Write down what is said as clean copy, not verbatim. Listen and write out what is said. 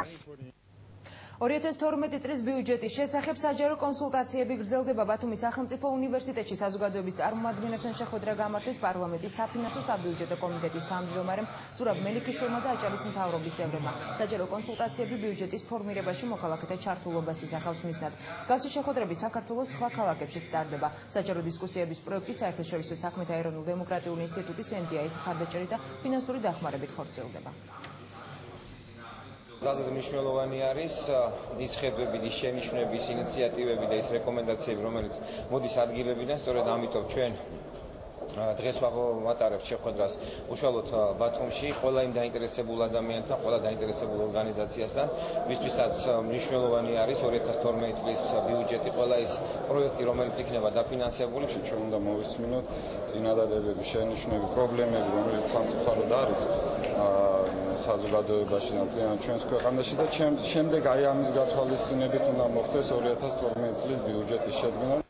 ფორმირებას. 2012 წლის ბიუჯეტის შესახებ საჯარო კონსულტაციები გრძელდება ბათუმის სახელმწიფო უნივერსიტეტში. საზოგადოების წარმომადგენლებთან შეხვედრა გამართეს პარლამენტის საფინანსო საბიუჯეტო კომიტეტის თავმჯდომარემ ზურაბ მელიქიშვილმა და აჭარის მთავრობის წევრებმა. საჯარო კონსულტაციები ბიუჯეტის ფორმირებაში მოქალაქეთა ჩართულობას ისახავს მიზნად. მსგავსი შეხვედრები საქართველოს სხვა ქალაქებშიც ტარდება. საჯარო დისკუსიების პროექტი საერთაშორისო საქმეთა ეროვნულ-დემოკრატიული ინსტიტუტის NDI-ის მხარდაჭერით და ფინანსური დახმარებით ხორციელდება. Ძალიან მნიშვნელოვანი არის ის ხედვები, ის შენიშვნების, ინიციატივები და ის რეკომენდაციები, რომელიც მოდის ადგილებიდან, სწორედ ამიტომ ჩვენ დღეს ვატარებთ შეხვედრას უშუალოდ ბათუმში ყველა იმ დაინტერესებულ ადამიანთან, ყველა დაინტერესებულ ორგანიზაციასთან, ვისთვისაც მნიშვნელოვანი არის 2012 წლის ბიუჯეტი, ყველა ის პროექტი, რომელიც იქნება დაფინანსებული, ჩვენ უნდა მოვისმინოთ წინადადებები, შენიშვნები, პრობლემები, რომელიც სამწუხაროდ არის საზოგადოებაში და ჩვენს ქვეყანაში და შემდეგ აი ამის გათვალისწინებით უნდა მოხდეს 2012 წლის ბიუჯეტის შედგენა.